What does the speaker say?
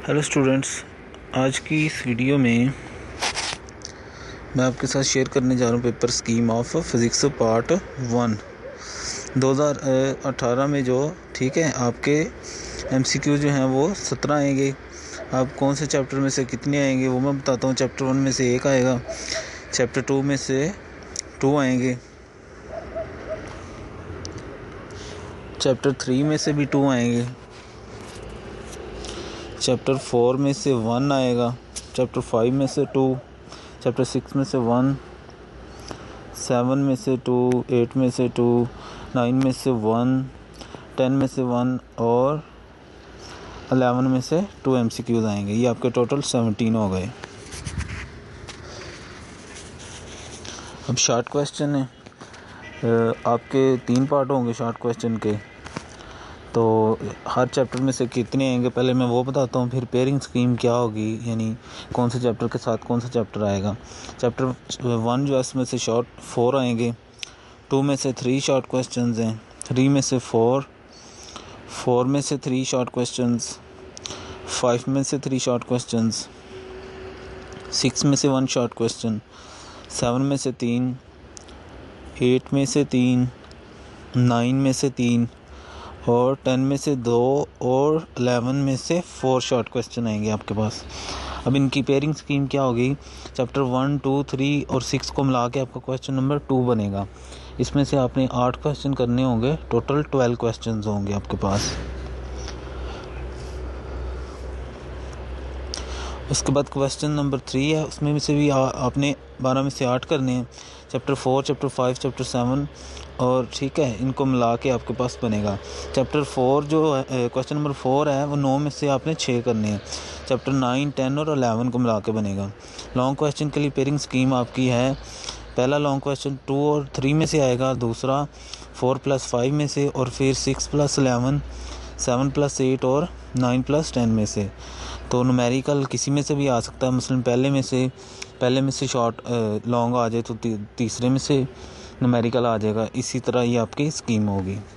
Hello students, आज की इस वीडियो में मैं आपके साथ शेयर करने जा रहा हूँ paper scheme of physics part 1 2018 में जो ठीक है आपके MCQ जो हैं वो 17 आएंगे। आप कौन से चैप्टर में से कितने आएंगे वो मैं बताता हूँ। चैप्टर 1 में से 1 आएगा, चैप्टर 2 में से 2 आएंगे, चैप्टर 3 में से भी 2 आएंगे, चैप्टर 4 में से 1 आएगा, चैप्टर 5 में से 2, चैप्टर 6 में से 1, 7 में से 2, 8 में से 2, 9 में से 1, 10 में से 1 और 11 में से 2 MCQs आएंगे। ये आपके टोटल 17 हो गए। अब शॉर्ट क्वेश्चन है, आपके 3 पार्ट होंगे शॉर्ट क्वेश्चन के, तो हर चैप्टर में से कितने आएंगे पहले मैं वो बताता हूँ, फिर पेयरिंग स्कीम क्या होगी, यानी कौन से चैप्टर के साथ कौन सा चैप्टर आएगा। चैप्टर 1 जो है इसमें से शॉर्ट 4 आएंगे, 2 में से 3 शॉर्ट क्वेश्चंस हैं, 3 में से 4, 4 में से 3 शॉर्ट क्वेश्चंस, 5 में से 3 शॉर्ट क्वेश्चंस, 6 में से 1 शॉर्ट क्वेश्चन, 7 में से 3, 8 में से 3, 9 में से 3 और 10 में से 2 और 11 में से 4 शॉर्ट क्वेश्चन आएंगे आपके पास। अब इनकी पेयरिंग स्कीम क्या होगी, चैप्टर 1, 2, 3 और 6 को मिला के आपका क्वेश्चन नंबर 2 बनेगा। इसमें से आपने 8 क्वेश्चन करने होंगे, टोटल 12 क्वेश्चन होंगे आपके पास। उसके बाद क्वेश्चन नंबर 3 है, उसमें से भी आपने 12 में से 8 करने हैं, चैप्टर 4, चैप्टर 5, चैप्टर 7 और ठीक है, इनको मिला के आपके पास बनेगा। चैप्टर 4 जो क्वेश्चन नंबर 4 है वो 9 में से आपने 6 करने हैं, चैप्टर 9, 10 और 11 को मिला के बनेगा। लॉन्ग क्वेश्चन के लिए पेयरिंग स्कीम आपकी है, पहला लॉन्ग क्वेश्चन 2 और 3 में से आएगा, दूसरा 4 + 5 में से और फिर 6 + 11, 7 + 8 और 9 + 10 में से। तो न्यूमेरिकल किसी में से भी आ सकता है, मसलन पहले में से शॉर्ट लॉन्ग आ जाए तो तीसरे में से न्यूमेरिकल आ जाएगा। इसी तरह ये आपकी स्कीम होगी।